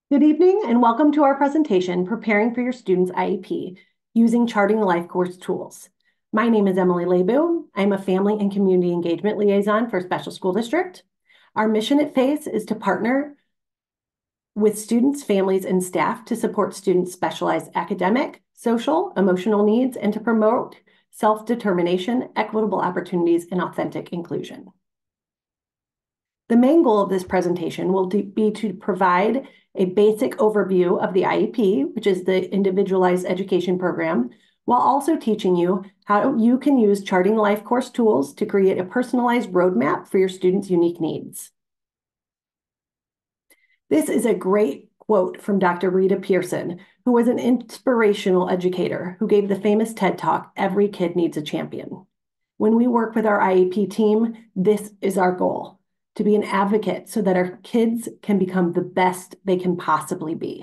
Good evening and welcome to our presentation, Preparing for Your Student's IEP, using Charting the Life Course tools. My name is Emily Lebu. I'm a Family and Community Engagement Liaison for Special School District. Our mission at FACE is to partner with students, families, and staff to support students' specialized academic, social, emotional needs, and to promote self-determination, equitable opportunities, and authentic inclusion. The main goal of this presentation will be to provide a basic overview of the IEP, which is the Individualized Education Program, while also teaching you how you can use Charting the Life Course tools to create a personalized roadmap for your students' unique needs. This is a great quote from Dr. Rita Pierson, who was an inspirational educator who gave the famous TED Talk, Every Kid Needs a Champion. When we work with our IEP team, this is our goal, to be an advocate so that our kids can become the best they can possibly be.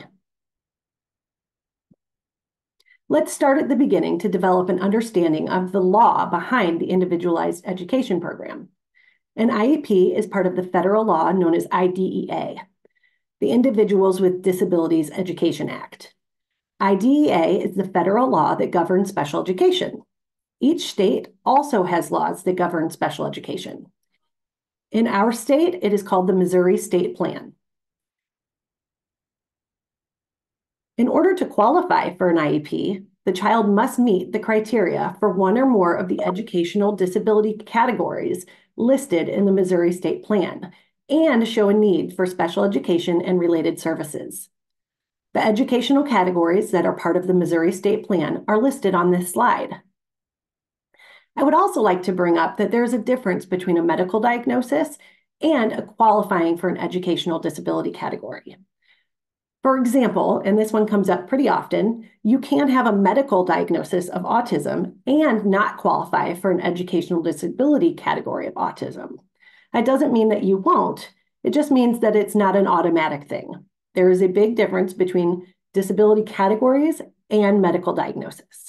Let's start at the beginning to develop an understanding of the law behind the Individualized Education Program. An IEP is part of the federal law known as IDEA, the Individuals with Disabilities Education Act. IDEA is the federal law that governs special education. Each state also has laws that govern special education. In our state, it is called the Missouri State Plan. In order to qualify for an IEP, the child must meet the criteria for one or more of the educational disability categories listed in the Missouri State Plan and show a need for special education and related services. The educational categories that are part of the Missouri State Plan are listed on this slide. I would also like to bring up that there's a difference between a medical diagnosis and a qualifying for an educational disability category. For example, and this one comes up pretty often, you can have a medical diagnosis of autism and not qualify for an educational disability category of autism. That doesn't mean that you won't. It just means that it's not an automatic thing. There is a big difference between disability categories and medical diagnosis.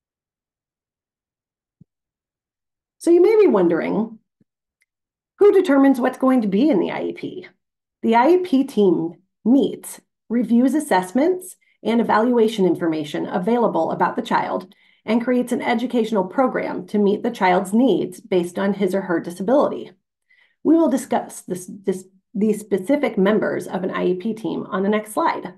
So you may be wondering, who determines what's going to be in the IEP? The IEP team meets, reviews assessments and evaluation information available about the child, and creates an educational program to meet the child's needs based on his or her disability. We will discuss these specific members of an IEP team on the next slide.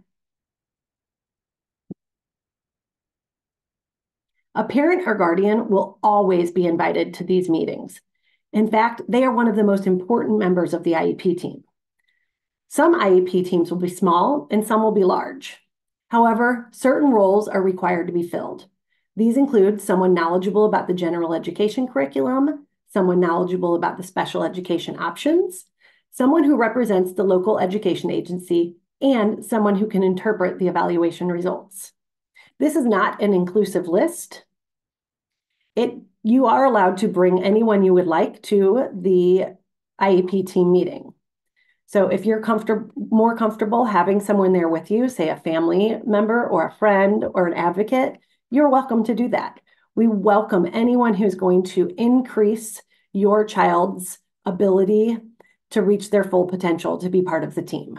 A parent or guardian will always be invited to these meetings. In fact, they are one of the most important members of the IEP team. Some IEP teams will be small and some will be large. However, certain roles are required to be filled. These include someone knowledgeable about the general education curriculum, someone knowledgeable about the special education options, someone who represents the local education agency, and someone who can interpret the evaluation results. This is not an inclusive list. You are allowed to bring anyone you would like to the IEP team meeting. So if you're more comfortable having someone there with you, say a family member or a friend or an advocate, you're welcome to do that. We welcome anyone who's going to increase your child's ability to reach their full potential to be part of the team.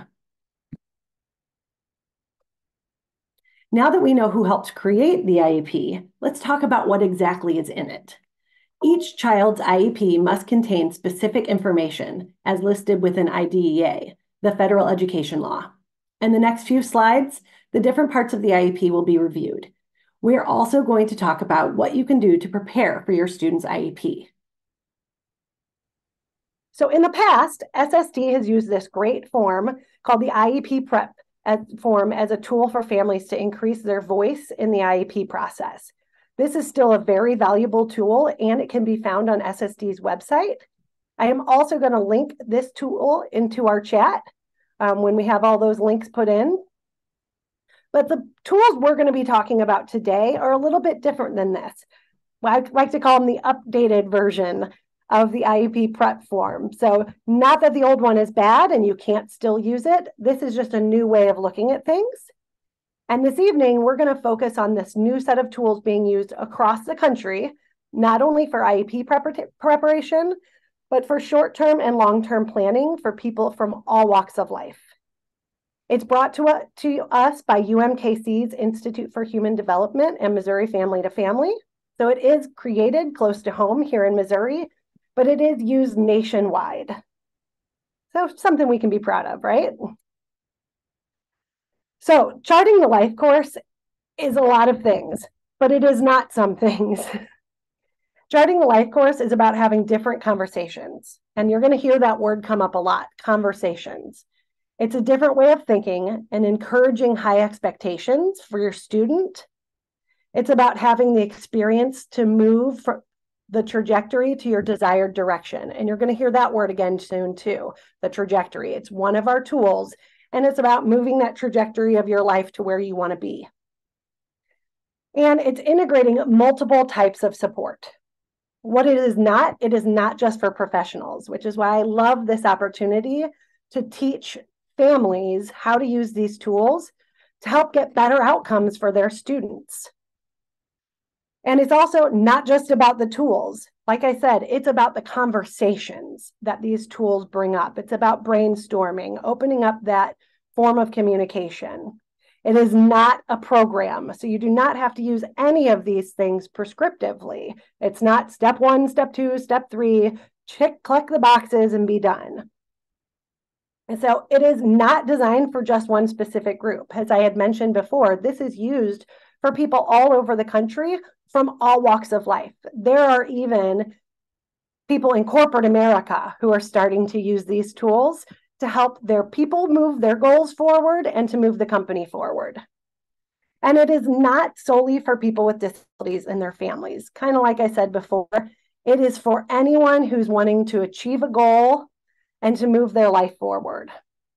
Now that we know who helped create the IEP, let's talk about what exactly is in it. Each child's IEP must contain specific information as listed within IDEA, the federal education law. In the next few slides, the different parts of the IEP will be reviewed. We are also going to talk about what you can do to prepare for your student's IEP. So in the past, SSD has used this great form called the IEP Prep form as a tool for families to increase their voice in the IEP process. This is still a very valuable tool and it can be found on SSD's website. I am also going to link this tool into our chat when we have all those links put in. But the tools we're going to be talking about today are a little bit different than this. I like to call them the updated version of the IEP prep form. So not that the old one is bad and you can't still use it. This is just a new way of looking at things. And this evening, we're going to focus on this new set of tools being used across the country, not only for IEP preparation, but for short-term and long-term planning for people from all walks of life. It's brought to us by UMKC's Institute for Human Development and Missouri Family to Family. So it is created close to home here in Missouri, but it is used nationwide. So something we can be proud of, right? So charting the life course is a lot of things, but it is not some things. Charting the life course is about having different conversations. And you're going to hear that word come up a lot, conversations. It's a different way of thinking and encouraging high expectations for your student. It's about having the experience to move from the trajectory to your desired direction. And you're going to hear that word again soon too, the trajectory. It's one of our tools, and it's about moving that trajectory of your life to where you want to be. And it's integrating multiple types of support. What it is not just for professionals, which is why I love this opportunity to teach families how to use these tools to help get better outcomes for their students. And it's also not just about the tools. Like I said, it's about the conversations that these tools bring up. It's about brainstorming, opening up that form of communication. It is not a program, so you do not have to use any of these things prescriptively. It's not step 1, step 2, step 3, click the boxes and be done. And so it is not designed for just one specific group. As I had mentioned before, this is used for people all over the country from all walks of life. There are even people in corporate America who are starting to use these tools to help their people move their goals forward and to move the company forward. And it is not solely for people with disabilities and their families. Kind of like I said before, it is for anyone who's wanting to achieve a goal and to move their life forward.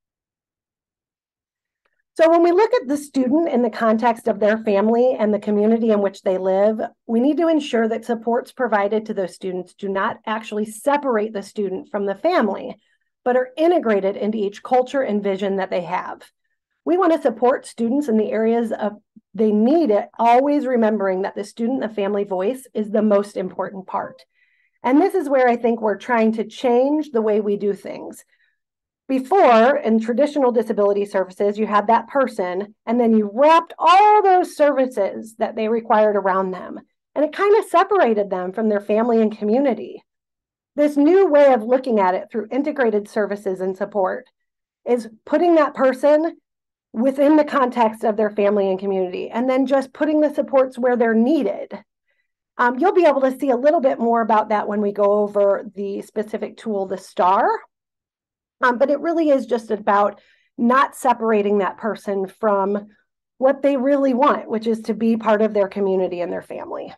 So when we look at the student in the context of their family and the community in which they live, we need to ensure that supports provided to those students do not actually separate the student from the family, but are integrated into each culture and vision that they have. We want to support students in the areas of they need it, always remembering that the student and the family voice is the most important part. And this is where I think we're trying to change the way we do things. Before, in traditional disability services, you had that person, and then you wrapped all those services that they required around them. And it kind of separated them from their family and community. This new way of looking at it through integrated services and support is putting that person within the context of their family and community, and then just putting the supports where they're needed. You'll be able to see a little bit more about that when we go over the specific tool, the STAR. But it really is just about not separating that person from what they really want, which is to be part of their community and their family.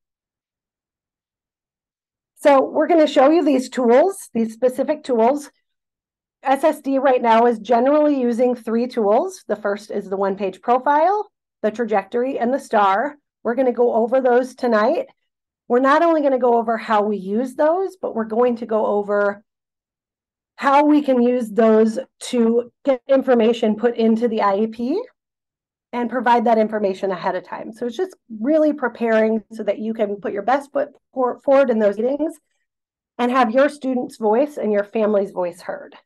So we're going to show you these tools, these specific tools. SSD right now is generally using 3 tools. The first is the one-page profile, the trajectory, and the STAR. We're going to go over those tonight. We're not only going to go over how we use those, but we're going to go over how we can use those to get information put into the IEP and provide that information ahead of time. So it's just really preparing so that you can put your best foot forward in those meetings and have your student's voice and your family's voice heard.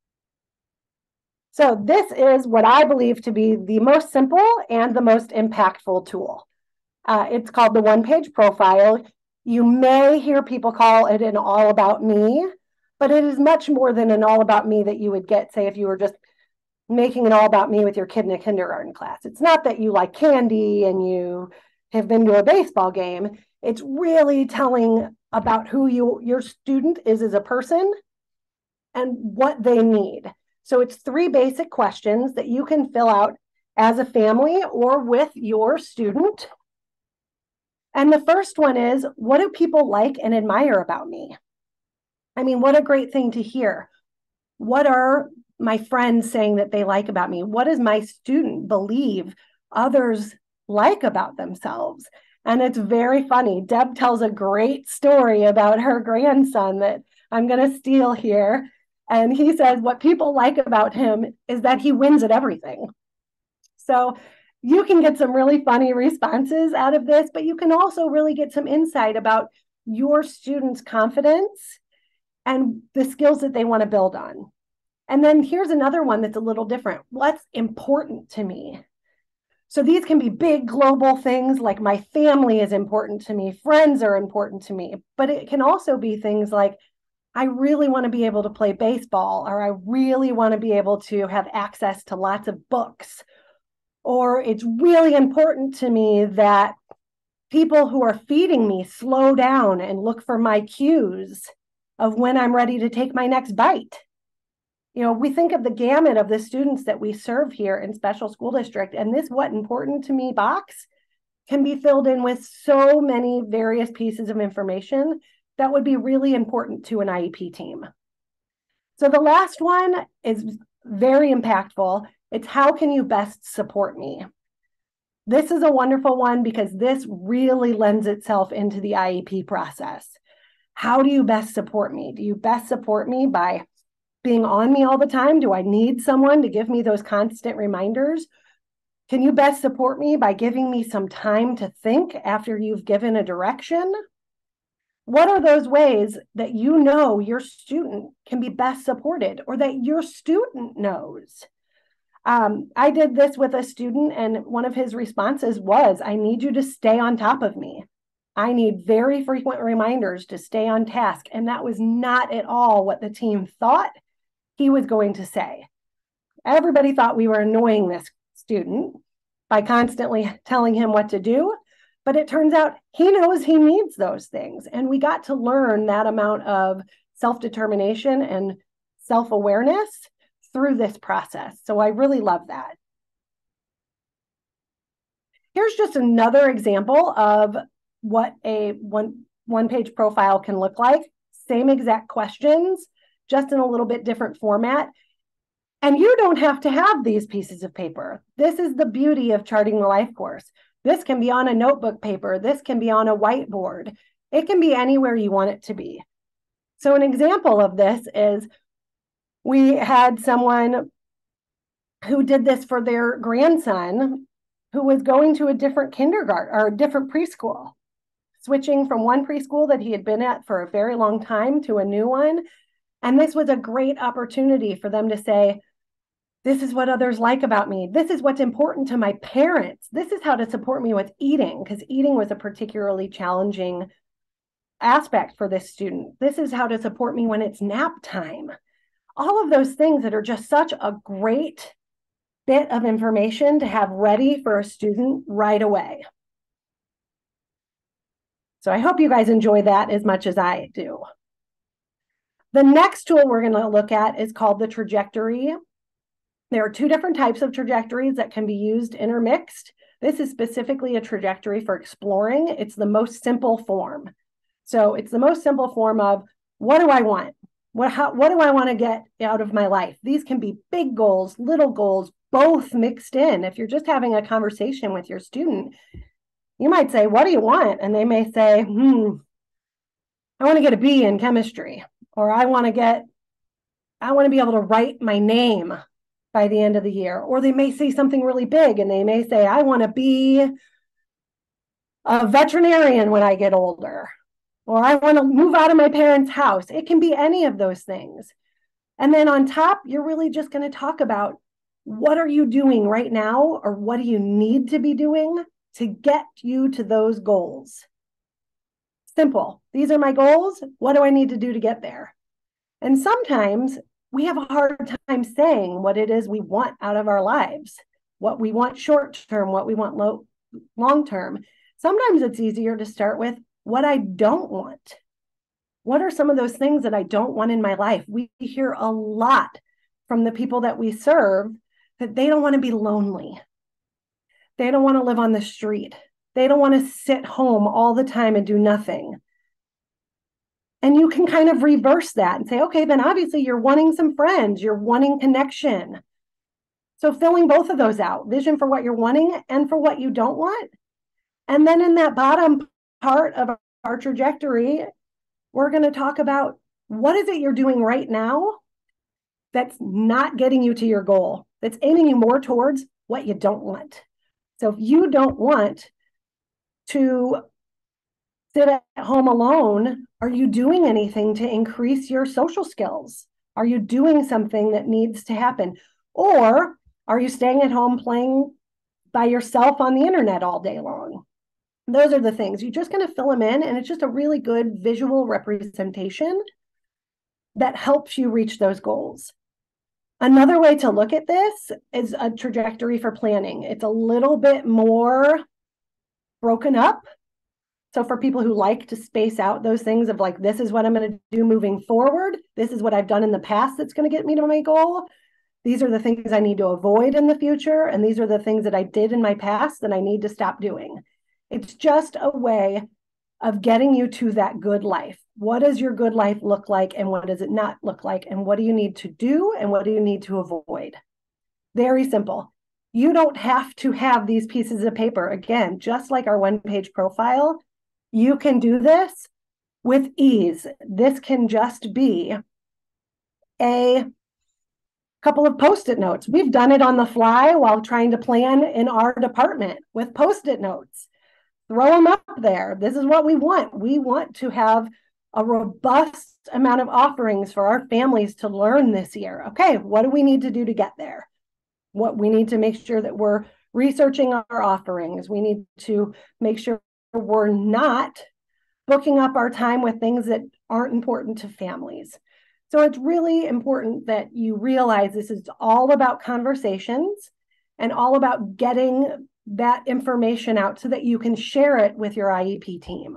So this is what I believe to be the most simple and the most impactful tool. It's called the one-page profile. You may hear people call it an all about me, but it is much more than an all about me that you would get, say, if you were just making an all about me with your kid in a kindergarten class. It's not that you like candy and you have been to a baseball game. It's really telling about who your student is as a person and what they need. So it's 3 basic questions that you can fill out as a family or with your student. And the first one is, what do people like and admire about me? I mean, what a great thing to hear. What are my friends saying that they like about me? What does my student believe others like about themselves? And it's very funny. Deb tells a great story about her grandson that I'm going to steal here. And he says what people like about him is that he wins at everything. So you can get some really funny responses out of this, but you can also really get some insight about your students' confidence and the skills that they want to build on. And then here's another one that's a little different. What's important to me? So these can be big global things like my family is important to me, friends are important to me, but it can also be things like I really want to be able to play baseball, or I really want to be able to have access to lots of books, or it's really important to me that people who are feeding me slow down and look for my cues of when I'm ready to take my next bite. We think of the gamut of the students that we serve here in special school district, and this what important to me box can be filled in with so many various pieces of information that would be really important to an IEP team. So the last one is very impactful. It's how can you best support me? This is a wonderful one because this really lends itself into the IEP process. How do you best support me? Do you best support me by being on me all the time? Do I need someone to give me those constant reminders? Can you best support me by giving me some time to think after you've given a direction? What are those ways that you know your student can be best supported, or that your student knows? I did this with a student, and one of his responses was, I need you to stay on top of me. I need very frequent reminders to stay on task. And that was not at all what the team thought he was going to say. Everybody thought we were annoying this student by constantly telling him what to do. But it turns out he knows he needs those things. And we got to learn that amount of self-determination and self-awareness through this process. So I really love that. Here's just another example of what a one-page profile can look like. Same exact questions, just in a little bit different format. And you don't have to have these pieces of paper. This is the beauty of Charting the Life course. This can be on a notebook paper. This can be on a whiteboard. It can be anywhere you want it to be. So an example of this is we had someone who did this for their grandson who was going to a different kindergarten or a different preschool, switching from one preschool that he had been at for a very long time to a new one. And this was a great opportunity for them to say, this is what others like about me. This is what's important to my parents. This is how to support me with eating, because eating was a particularly challenging aspect for this student. This is how to support me when it's nap time. All of those things that are just such a great bit of information to have ready for a student right away. So I hope you guys enjoy that as much as I do. The next tool we're going to look at is called the trajectory. There are two different types of trajectories that can be used intermixed. This is specifically a trajectory for exploring. It's the most simple form. So it's the most simple form of, what do I want? What do I want to get out of my life? These can be big goals, little goals, both mixed in. If you're just having a conversation with your student, you might say, what do you want? And they may say, I want to get a B in chemistry, or I want to be able to write my name by the end of the year. Or they may say something really big and they may say, I want to be a veterinarian when I get older, or I want to move out of my parents' house. It can be any of those things. And then on top, you're really just going to talk about, what are you doing right now, or what do you need to be doing to get you to those goals? Simple. These are my goals. What do I need to do to get there? And sometimes we have a hard time saying what it is we want out of our lives, what we want short term, what we want long term. Sometimes it's easier to start with what I don't want. What are some of those things that I don't want in my life? We hear a lot from the people that we serve that they don't want to be lonely. They don't want to live on the street. They don't want to sit home all the time and do nothing. And you can kind of reverse that and say, okay, then obviously you're wanting some friends, you're wanting connection. So filling both of those out, vision for what you're wanting and for what you don't want. And then in that bottom part of our trajectory, we're going to talk about, what is it you're doing right now that's not getting you to your goal, that's aiming you more towards what you don't want. So if you don't want to sit at home alone, are you doing anything to increase your social skills? Are you doing something that needs to happen? Or are you staying at home playing by yourself on the internet all day long? Those are the things. You're just going to fill them in, and it's just a really good visual representation that helps you reach those goals. Another way to look at this is a trajectory for planning. It's a little bit more broken up. So for people who like to space out those things of like, this is what I'm going to do moving forward. This is what I've done in the past that's going to get me to my goal. These are the things I need to avoid in the future. And these are the things that I did in my past that I need to stop doing. It's just a way of getting you to that good life. What does your good life look like, and what does it not look like? And what do you need to do, and what do you need to avoid? Very simple. You don't have to have these pieces of paper. Again, just like our one-page profile, you can do this with ease. This can just be a couple of Post-it notes. We've done it on the fly while trying to plan in our department with Post-it notes. Throw them up there. This is what we want. We want to have a robust amount of offerings for our families to learn this year. Okay, what do we need to do to get there? What we need to make sure that we're researching our offerings. We need to make sure we're not booking up our time with things that aren't important to families. So it's really important that you realize this is all about conversations and all about getting that information out so that you can share it with your IEP team.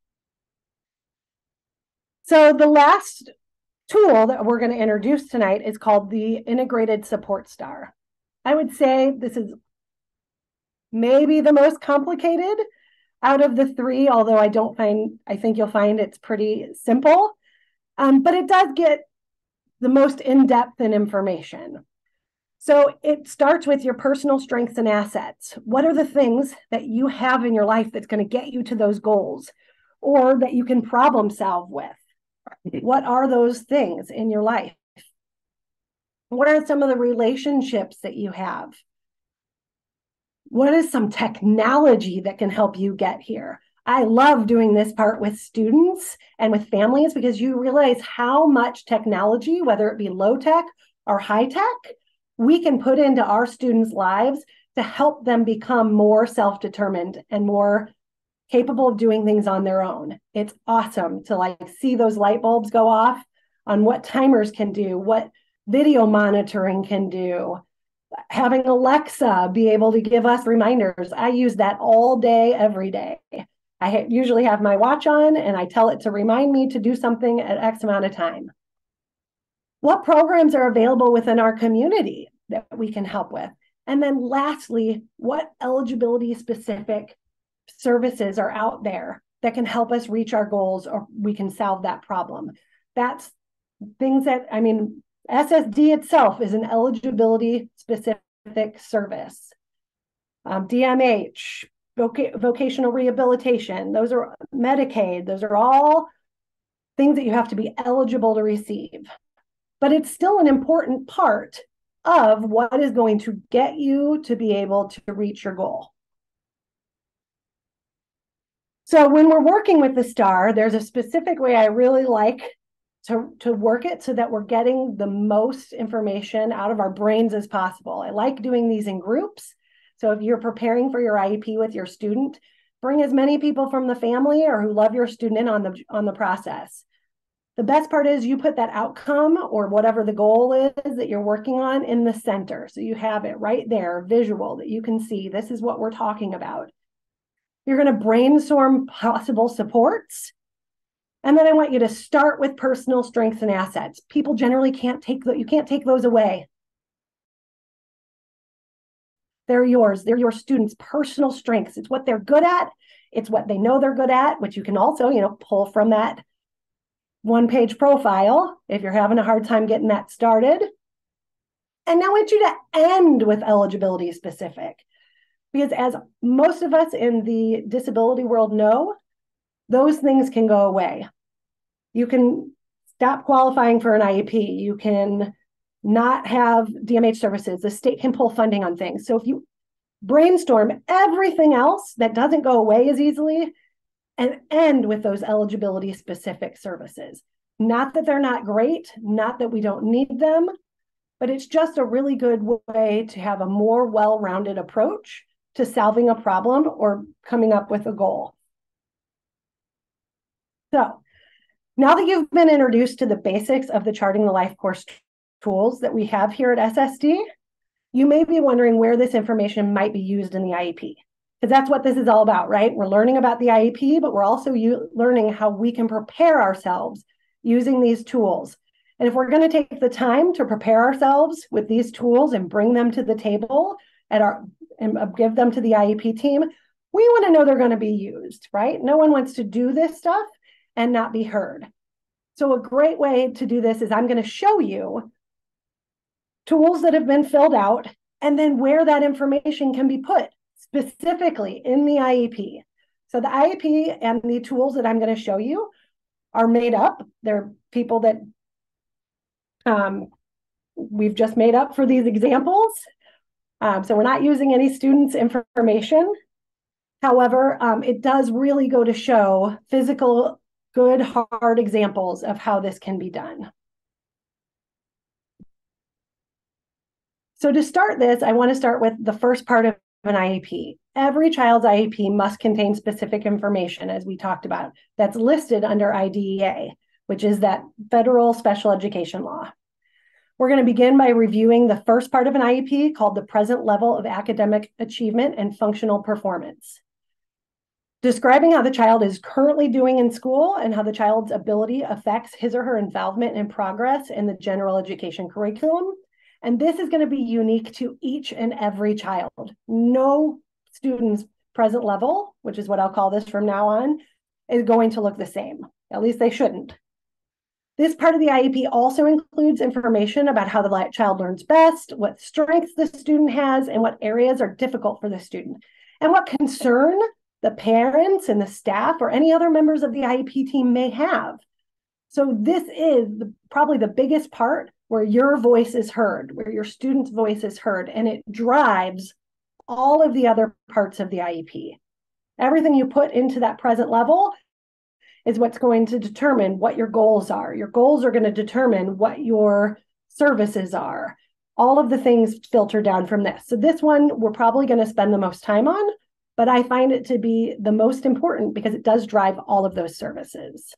So the last tool that we're going to introduce tonight is called the Integrated Support Star. I would say this is maybe the most complicated out of the three, although I think you'll find it's pretty simple, but it does get the most in-depth in information. So it starts with your personal strengths and assets. What are the things that you have in your life that's going to get you to those goals, or that you can problem solve with? What are those things in your life? What are some of the relationships that you have? What is some technology that can help you get here? I love doing this part with students and with families because you realize how much technology, whether it be low tech or high tech, we can put into our students' lives to help them become more self-determined and more capable of doing things on their own. It's awesome to see those light bulbs go off on what timers can do, what video monitoring can do, having Alexa be able to give us reminders. I use that all day, every day. I usually have my watch on and I tell it to remind me to do something at X amount of time. What programs are available within our community that we can help with? And then lastly, what eligibility specific services are out there that can help us reach our goals, or we can solve that problem? That's things that, SSD itself is an eligibility specific service. DMH, vocational rehabilitation, those are Medicaid, those are all things that you have to be eligible to receive. But it's still an important part of what is going to get you to be able to reach your goal. So when we're working with the STAR, there's a specific way I really like to work it so that we're getting the most information out of our brains as possible. I like doing these in groups. So if you're preparing for your IEP with your student, bring as many people from the family or who love your student in on the process. The best part is you put that outcome or whatever the goal is that you're working on in the center. So you have it right there, visual, that you can see this is what we're talking about. You're going to brainstorm possible supports. And then I want you to start with personal strengths and assets. People generally you can't take those away. They're yours. They're your students' personal strengths. It's what they're good at. It's what they know they're good at, which you can also, pull from that one-page profile if you're having a hard time getting that started. And now I want you to end with eligibility specific, because as most of us in the disability world know, those things can go away. You can stop qualifying for an IEP. You can not have DMH services. The state can pull funding on things. So if you brainstorm everything else that doesn't go away as easily and end with those eligibility specific services. Not that they're not great, not that we don't need them, but it's just a really good way to have a more well-rounded approach to solving a problem or coming up with a goal. So now that you've been introduced to the basics of the Charting the Life course tools that we have here at SSD, you may be wondering where this information might be used in the IEP. Because that's what this is all about, right? We're learning about the IEP, but we're also learning how we can prepare ourselves using these tools. And if we're going to take the time to prepare ourselves with these tools and bring them to the table and give them to the IEP team, we want to know they're going to be used, right? No one wants to do this stuff and not be heard. So a great way to do this is I'm going to show you tools that have been filled out and then where that information can be put specifically in the IEP. So the IEP and the tools that I'm going to show you are made up. They're people that we've just made up for these examples. So we're not using any students' information. However, it does really go to show physical, good, hard examples of how this can be done. So to start this, I want to start with the first part of an IEP. Every child's IEP must contain specific information, as we talked about, that's listed under IDEA, which is that federal special education law. We're going to begin by reviewing the first part of an IEP called the present level of academic achievement and functional performance. Describing how the child is currently doing in school and how the child's ability affects his or her involvement and progress in the general education curriculum. And this is going to be unique to each and every child. No student's present level, which is what I'll call this from now on, is going to look the same. At least they shouldn't. This part of the IEP also includes information about how the child learns best, what strengths the student has, and what areas are difficult for the student, and what concern the parents and the staff or any other members of the IEP team may have. So this is probably the biggest part where your voice is heard, where your student's voice is heard, and it drives all of the other parts of the IEP. Everything you put into that present level is what's going to determine what your goals are. Your goals are going to determine what your services are. All of the things filter down from this. So this one we're probably going to spend the most time on, but I find it to be the most important because it does drive all of those services.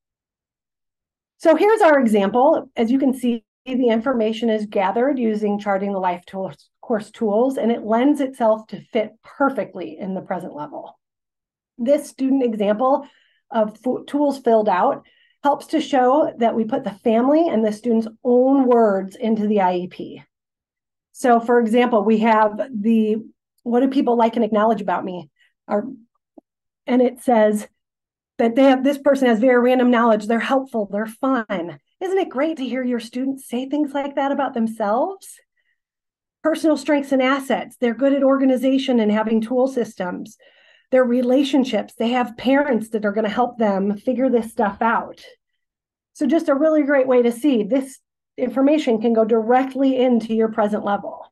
So here's our example. As you can see, the information is gathered using Charting the Life course tools, and it lends itself to fit perfectly in the present level. This student example of tools filled out helps to show that we put the family and the student's own words into the IEP. So for example, we have what do people like and acknowledge about me? And it says that this person has very random knowledge, they're helpful, they're fun. Isn't it great to hear your students say things like that about themselves? Personal strengths and assets, they're good at organization and having tool systems. Their relationships, they have parents that are going to help them figure this stuff out. So just a really great way to see this information can go directly into your present level.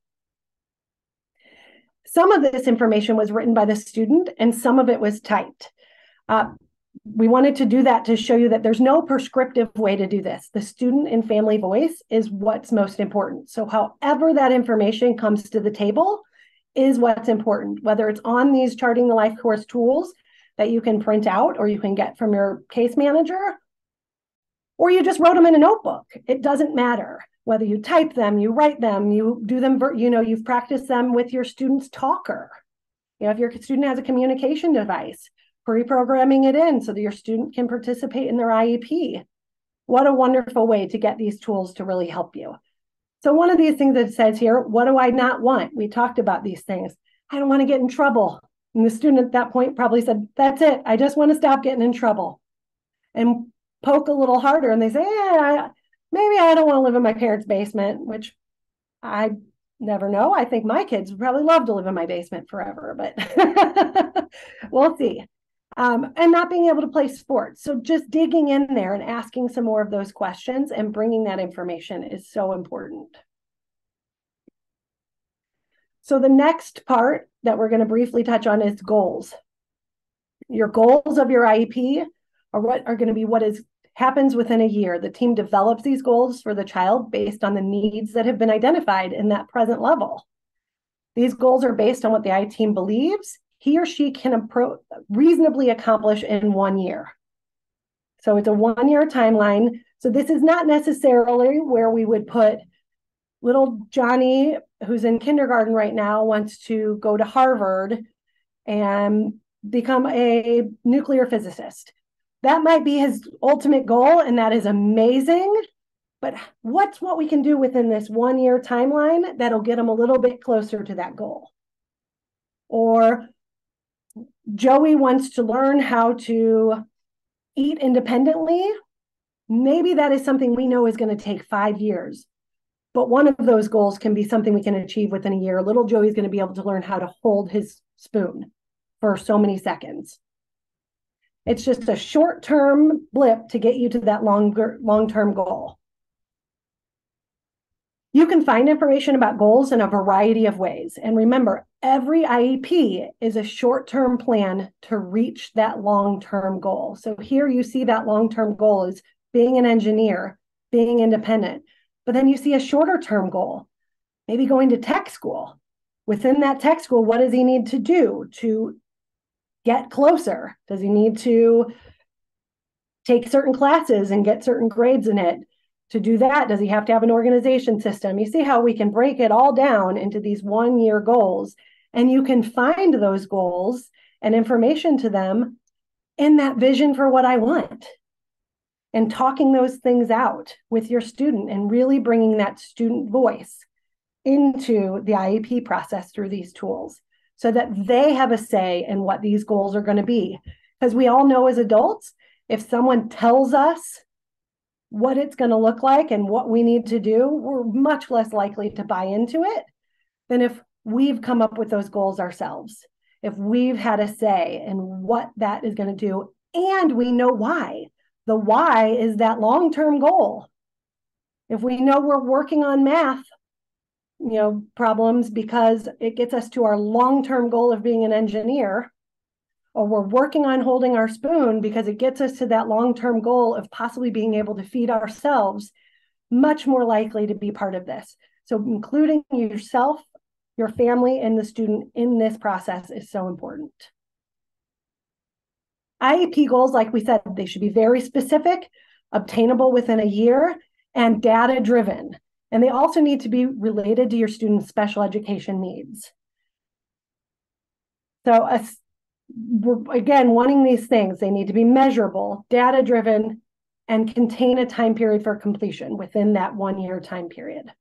Some of this information was written by the student and some of it was typed. We wanted to do that to show you that there's no prescriptive way to do this. The student and family voice is what's most important. So however that information comes to the table is what's important, whether it's on these Charting the Life course tools that you can print out or you can get from your case manager, or you just wrote them in a notebook. It doesn't matter whether you type them, you write them, you do them, you've practiced them with your student's talker. If your student has a communication device, pre-programming it in so that your student can participate in their IEP. What a wonderful way to get these tools to really help you. So one of these things that says here, what do I not want? We talked about these things. I don't want to get in trouble. And the student at that point probably said, that's it. I just want to stop getting in trouble. And poke a little harder and they say, yeah, maybe I don't want to live in my parents' basement, which I never know. I think my kids would probably love to live in my basement forever, but we'll see. And not being able to play sports. So just digging in there and asking some more of those questions and bringing that information is so important. So the next part that we're going to briefly touch on is goals. Your goals of your IEP are going to be what is happens within a year. The team develops these goals for the child based on the needs that have been identified in that present level. These goals are based on what the I team believes he or she can reasonably accomplish in 1 year. So it's a 1-year timeline. So this is not necessarily where we would put little Johnny, who's in kindergarten right now, wants to go to Harvard and become a nuclear physicist. That might be his ultimate goal, and that is amazing. But what's what we can do within this 1-year timeline that'll get him a little bit closer to that goal? Or Joey wants to learn how to eat independently. Maybe that is something we know is going to take 5 years. But one of those goals can be something we can achieve within a year. Little Joey's going to be able to learn how to hold his spoon for so many seconds. It's just a short-term blip to get you to that long-term goal. You can find information about goals in a variety of ways. And remember, every IEP is a short-term plan to reach that long-term goal. So here you see that long-term goal is being an engineer, being independent. But then you see a shorter-term goal, maybe going to tech school. Within that tech school, what does he need to do to get closer? Does he need to take certain classes and get certain grades in it? To do that, does he have to have an organization system? You see how we can break it all down into these 1-year goals, and you can find those goals and information to them in that vision for what I want, and talking those things out with your student and really bringing that student voice into the IEP process through these tools so that they have a say in what these goals are going to be. Because we all know as adults, if someone tells us what it's going to look like and what we need to do, we're much less likely to buy into it than if we've come up with those goals ourselves, if we've had a say in what that is going to do, and we know why. The why is that long-term goal. If we know we're working on math, problems because it gets us to our long-term goal of being an engineer, or we're working on holding our spoon because it gets us to that long-term goal of possibly being able to feed ourselves, much more likely to be part of this. So including yourself, your family, and the student in this process is so important. IEP goals, like we said, they should be very specific, obtainable within a year, and data-driven. And they also need to be related to your student's special education needs. So again, wanting these things, they need to be measurable, data-driven, and contain a time period for completion within that 1-year time period.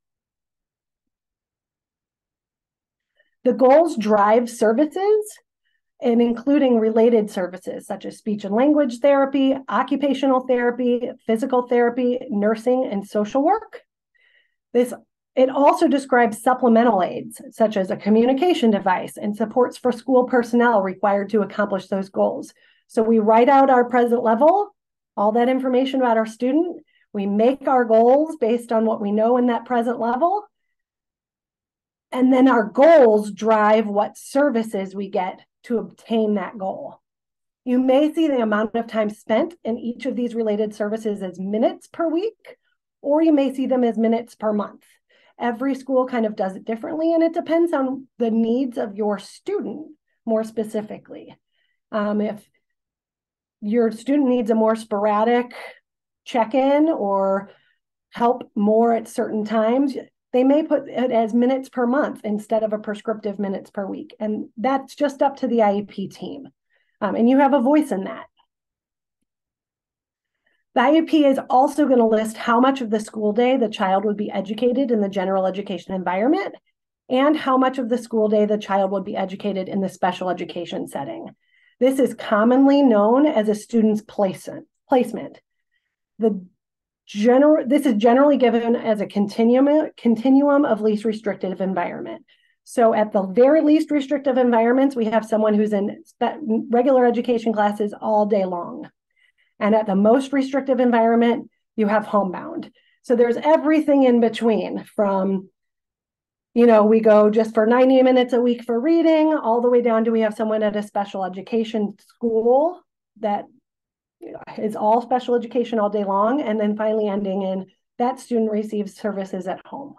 The goals drive services, and including related services such as speech and language therapy, occupational therapy, physical therapy, nursing, and social work. It also describes supplemental aids, such as a communication device and supports for school personnel required to accomplish those goals. So we write out our present level, all that information about our student. We make our goals based on what we know in that present level. And then our goals drive what services we get to obtain that goal. You may see the amount of time spent in each of these related services as minutes per week, or you may see them as minutes per month. Every school kind of does it differently, and it depends on the needs of your student more specifically. If your student needs a more sporadic check-in or help more at certain times, they may put it as minutes per month instead of a prescriptive minutes per week. And that's just up to the IEP team. And you have a voice in that. The IEP is also going to list how much of the school day the child would be educated in the general education environment and how much of the school day the child would be educated in the special education setting. This is commonly known as a student's placement. This is generally given as a continuum of least restrictive environment. So at the very least restrictive environments, we have someone who's in regular education classes all day long. And at the most restrictive environment, you have homebound. So there's everything in between from, we go just for 90 minutes a week for reading, all the way down to we have someone at a special education school that is all special education all day long, and then finally ending in that student receives services at home.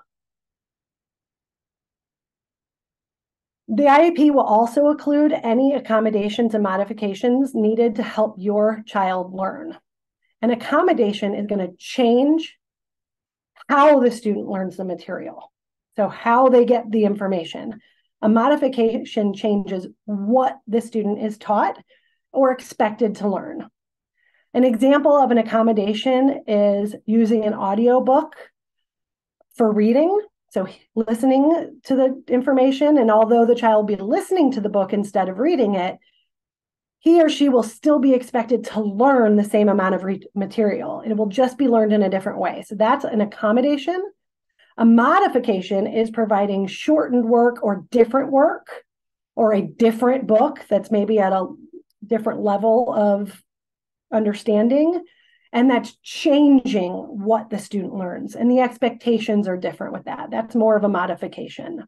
The IEP will also include any accommodations and modifications needed to help your child learn. An accommodation is going to change how the student learns the material, so how they get the information. A modification changes what the student is taught or expected to learn. An example of an accommodation is using an audiobook for reading, so listening to the information, and although the child will be listening to the book instead of reading it, he or she will still be expected to learn the same amount of material. It will just be learned in a different way. So that's an accommodation. A modification is providing shortened work or different work, or a different book that's maybe at a different level of understanding, and that's changing what the student learns, and the expectations are different with that. That's more of a modification.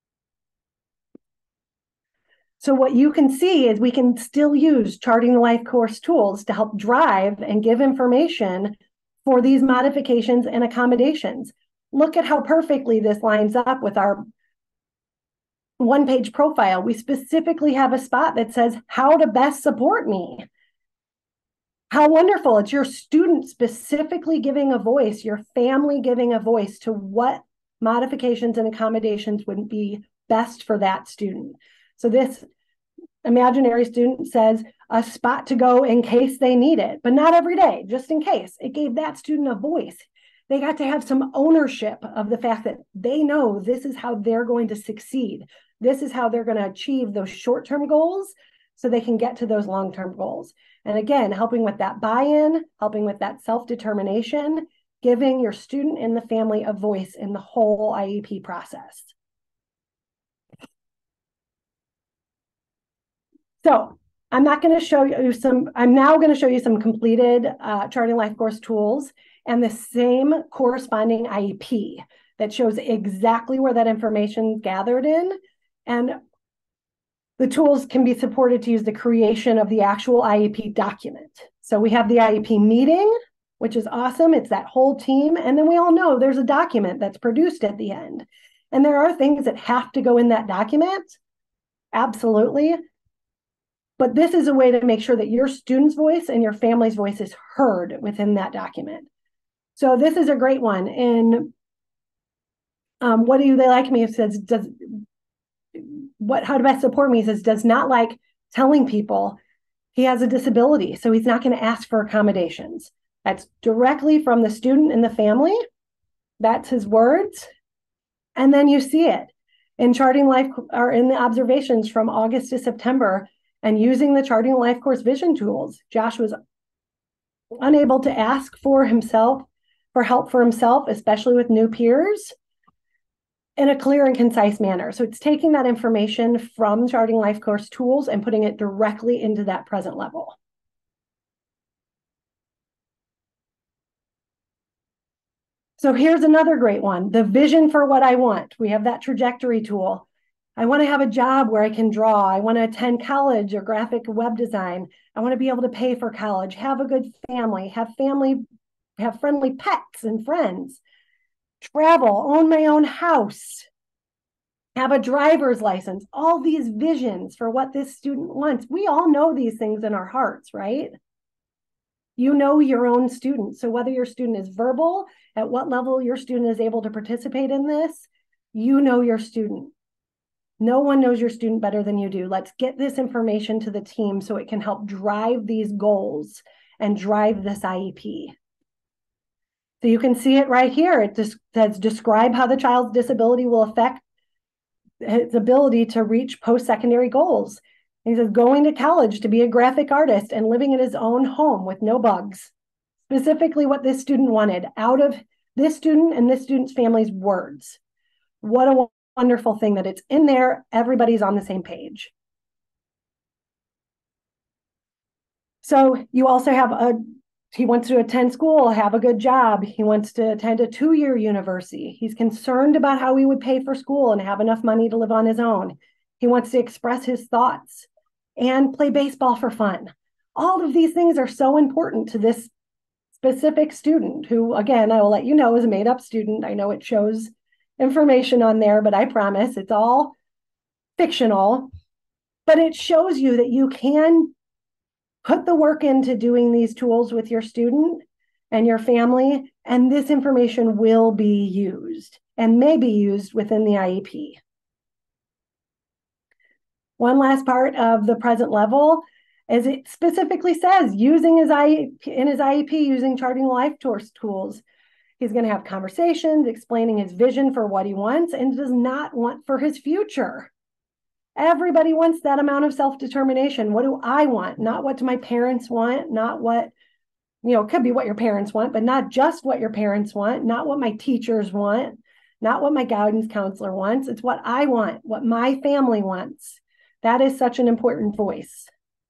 So what you can see is we can still use Charting the Life course tools to help drive and give information for these modifications and accommodations. Look at how perfectly this lines up with our one-page profile. We specifically have a spot that says how to best support me. How wonderful. It's your student specifically giving a voice, your family giving a voice to what modifications and accommodations would be best for that student. So this imaginary student says a spot to go in case they need it, but not every day, just in case. It gave that student a voice. They got to have some ownership of the fact that they know this is how they're going to succeed. This is how they're going to achieve those short-term goals so they can get to those long-term goals. And again, helping with that buy-in, helping with that self-determination, giving your student and the family a voice in the whole IEP process. So I'm now going to show you some completed Charting Life course tools and the same corresponding IEP that shows exactly where that information is gathered in. And the tools can be supported to use the creation of the actual IEP document. So we have the IEP meeting, which is awesome. It's that whole team. And then we all know there's a document that's produced at the end. And there are things that have to go in that document. Absolutely. But this is a way to make sure that your student's voice and your family's voice is heard within that document. So this is a great one. In What Do They Like Me? It says, how to best support me? It says, does not like telling people he has a disability, so he's not going to ask for accommodations. That's directly from the student and the family. That's his words. And then you see it in Charting Life, or in the observations from August to September, and using the Charting Life course vision tools. Josh was unable to ask for help for himself, especially with new peers, in a clear and concise manner. So it's taking that information from Charting Life course tools and putting it directly into that present level. So here's another great one, the vision for what I want. We have that trajectory tool. I want to have a job where I can draw. I want to attend college or graphic web design. I want to be able to pay for college, have a good family, have friendly pets and friends, travel, own my own house, have a driver's license, all these visions for what this student wants. We all know these things in our hearts, right? You know your own student. So whether your student is verbal, at what level your student is able to participate in this, you know your student. No one knows your student better than you do. Let's get this information to the team so it can help drive these goals and drive this IEP. So you can see it right here. It just says, describe how the child's disability will affect his ability to reach post-secondary goals. And he says, going to college to be a graphic artist and living in his own home with no bugs. Specifically what this student wanted out of this student and this student's family's words. What a wonderful thing that it's in there. Everybody's on the same page. So you also have he wants to attend school, have a good job. He wants to attend a 2-year university. He's concerned about how he would pay for school and have enough money to live on his own. He wants to express his thoughts and play baseball for fun. All of these things are so important to this specific student who, again, I will let you know is a made-up student. I know it shows information on there, but I promise it's all fictional. But it shows you that you can put the work into doing these tools with your student and your family, and this information will be used and may be used within the IEP. One last part of the present level is it specifically says using his IEP, using Charting Life tools. He's going to have conversations explaining his vision for what he wants and does not want for his future. Everybody wants that amount of self-determination. What do I want? Not what do my parents want, not what, it could be what your parents want, but not just what your parents want, not what my teachers want, not what my guidance counselor wants. It's what I want, what my family wants. That is such an important voice.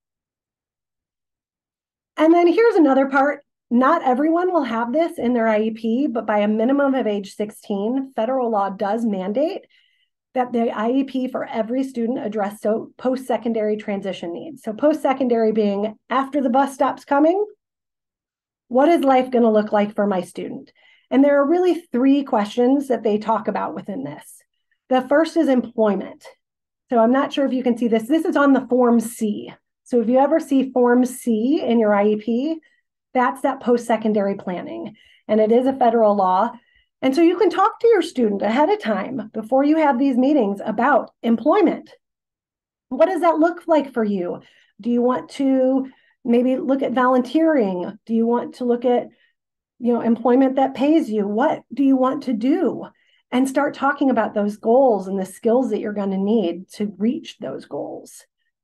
And then here's another part. Not everyone will have this in their IEP, but by a minimum of age 16, federal law does mandate that the IEP for every student address post-secondary transition needs. So post-secondary being after the bus stops coming, what is life going to look like for my student? And there are really 3 questions that they talk about within this. The first is employment. So I'm not sure if you can see this. This is on the Form C. So if you ever see Form C in your IEP, that's that post-secondary planning. And it is a federal law. And so you can talk to your student ahead of time before you have these meetings about employment. What does that look like for you? Do you want to maybe look at volunteering? Do you want to look at, employment that pays you? What do you want to do? And start talking about those goals and the skills that you're going to need to reach those goals.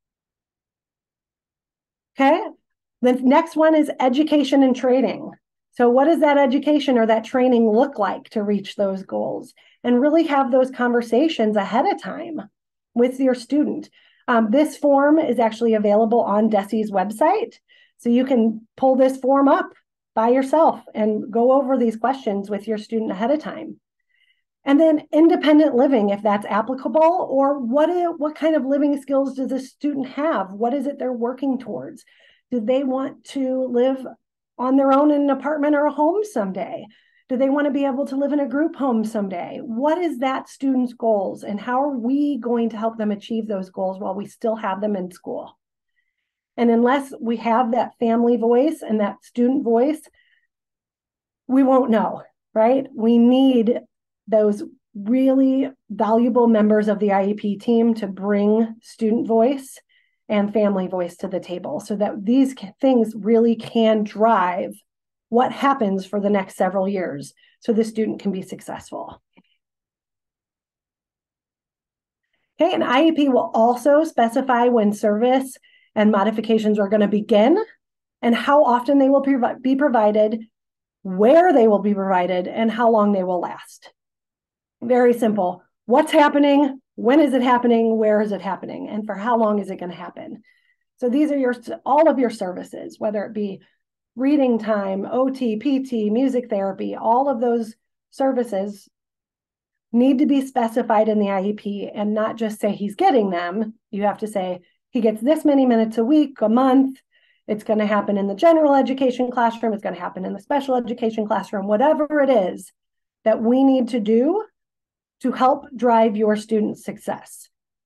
Okay. The next one is education and training. So what does that education or that training look like to reach those goals? And really have those conversations ahead of time with your student. This form is actually available on DESE's website. So you can pull this form up by yourself and go over these questions with your student ahead of time. And then independent living, if that's applicable, or what kind of living skills does the student have? What is it they're working towards? Do they want to live on their own in an apartment or a home someday? Do they want to be able to live in a group home someday? What is that student's goals, and how are we going to help them achieve those goals while we still have them in school? And unless we have that family voice and that student voice, we won't know, right? We need those really valuable members of the IEP team to bring student voice and family voice to the table so that these things really can drive what happens for the next several years so the student can be successful. Okay, an IEP will also specify when service and modifications are going to begin and how often they will be provided, where they will be provided, and how long they will last. Very simple. What's happening? When is it happening? Where is it happening? And for how long is it going to happen? So these are all of your services, whether it be reading time, OT, PT, music therapy, all of those services need to be specified in the IEP and not just say he's getting them. You have to say he gets this many minutes a week, a month. It's going to happen in the general education classroom. It's going to happen in the special education classroom, whatever it is that we need to do to help drive your student's success.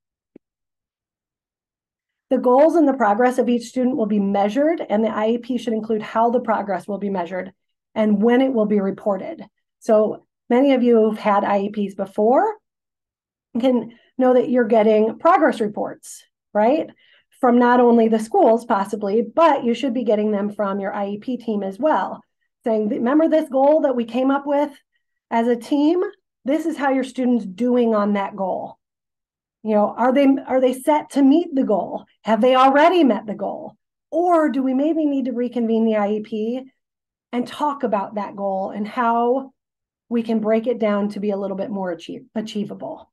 The goals and the progress of each student will be measured, and the IEP should include how the progress will be measured and when it will be reported. So many of you who've had IEPs before can know that you're getting progress reports, right? From not only the schools possibly, but you should be getting them from your IEP team as well. Saying, remember this goal that we came up with as a team? This is how your student's doing on that goal. Are they set to meet the goal? Have they already met the goal? Or do we maybe need to reconvene the IEP and talk about that goal and how we can break it down to be a little bit more achievable?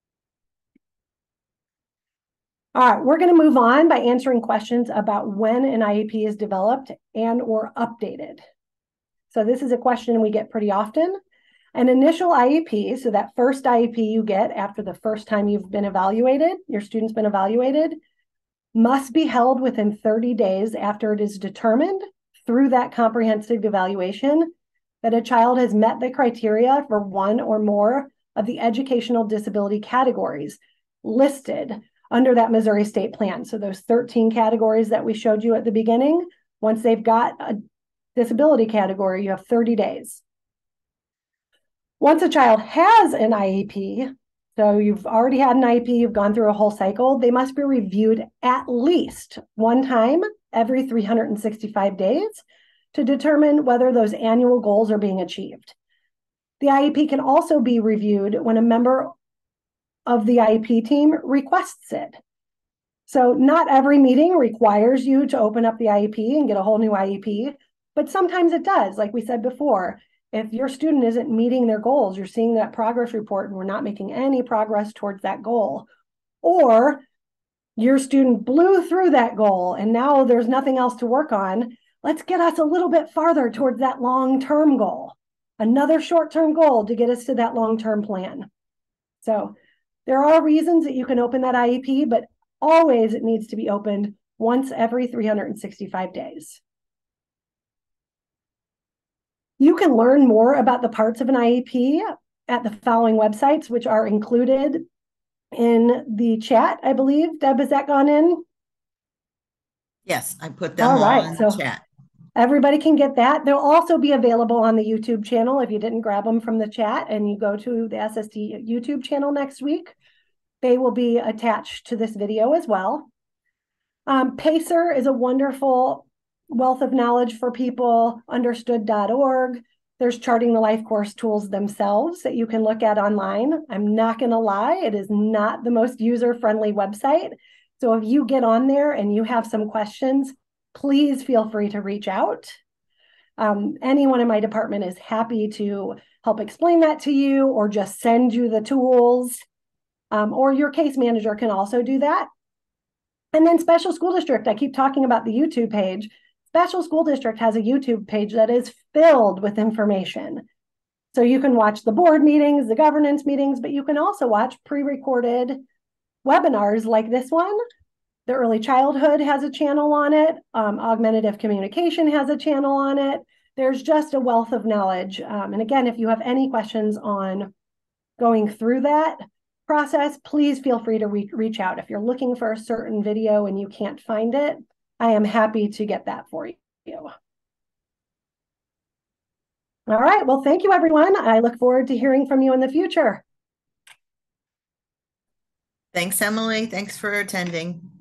All right, we're going to move on by answering questions about when an IEP is developed and or updated. So this is a question we get pretty often. An initial IEP, so that first IEP you get after the first time you've been evaluated, your student's been evaluated, must be held within 30 days after it is determined through that comprehensive evaluation that a child has met the criteria for one or more of the educational disability categories listed under that Missouri State Plan. So those 13 categories that we showed you at the beginning, once they've got a disability category, you have 30 days. Once a child has an IEP, so you've already had an IEP, you've gone through a whole cycle, they must be reviewed at least one time every 365 days to determine whether those annual goals are being achieved. The IEP can also be reviewed when a member of the IEP team requests it. So not every meeting requires you to open up the IEP and get a whole new IEP, but sometimes it does. Like we said before, if your student isn't meeting their goals, you're seeing that progress report and we're not making any progress towards that goal, or your student blew through that goal and now there's nothing else to work on, let's get us a little bit farther towards that long-term goal, another short-term goal to get us to that long-term plan. So there are reasons that you can open that IEP, but always it needs to be opened once every 365 days. You can learn more about the parts of an IEP at the following websites, which are included in the chat, I believe. Deb, has that gone in? Yes, I put them all in the chat. Everybody can get that. They'll also be available on the YouTube channel if you didn't grab them from the chat and you go to the SST YouTube channel next week. They will be attached to this video as well. PACER is a wonderful wealth of knowledge for people, understood.org. There's Charting the Life course tools themselves that you can look at online. I'm not going to lie, it is not the most user-friendly website. So if you get on there and you have some questions, please feel free to reach out. Anyone in my department is happy to help explain that to you or just send you the tools. Or your case manager can also do that. And then Special School District, I keep talking about the YouTube page. Special School District has a YouTube page that is filled with information. So you can watch the board meetings, the governance meetings, but you can also watch pre-recorded webinars like this one. The Early Childhood has a channel on it. Augmentative Communication has a channel on it. There's just a wealth of knowledge. And again, if you have any questions on going through that process, please feel free to reach out. If you're looking for a certain video and you can't find it, I am happy to get that for you. All right, well, thank you, everyone. I look forward to hearing from you in the future. Thanks, Emily. Thanks for attending.